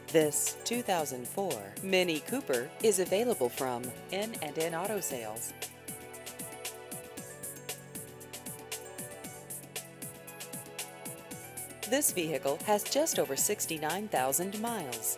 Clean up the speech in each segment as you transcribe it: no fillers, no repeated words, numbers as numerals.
This 2004 Mini Cooper is available from N&N Auto Sales. This vehicle has just over 69,000 miles.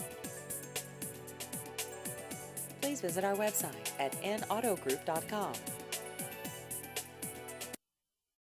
Please visit our website at nautogroup.com.